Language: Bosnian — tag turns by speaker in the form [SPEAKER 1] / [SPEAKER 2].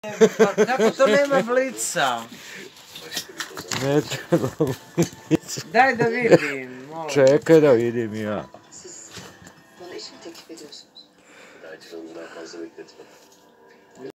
[SPEAKER 1] Pa kako to nema blica?
[SPEAKER 2] Ne treba blica.
[SPEAKER 1] Daj da vidim, molim.
[SPEAKER 2] Čekaj da vidim ja.
[SPEAKER 3] Siz bana iş mi teklif ediyorsunuz?
[SPEAKER 4] Belki de bundan fazla bekletme.